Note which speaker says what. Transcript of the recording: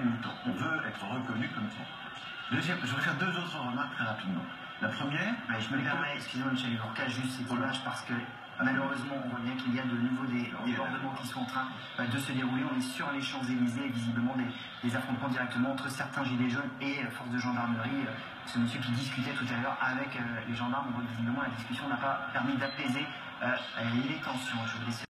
Speaker 1: militants. On veut être reconnu comme tel. Deuxième, je voudrais faire deux autres remarques très rapidement. La première...
Speaker 2: je me permets, excusez-moi Michel Bourca, juste cette image parce que malheureusement on voit bien qu'il y a de nouveau des débordements qui sont en train de se dérouler. On est sur les Champs-Élysées, visiblement des affrontements directement entre certains gilets jaunes et forces de gendarmerie. Ce monsieur qui discutait tout à l'heure avec les gendarmes, on voit que visiblement la discussion n'a pas permis d'apaiser les tensions. Je vous laisse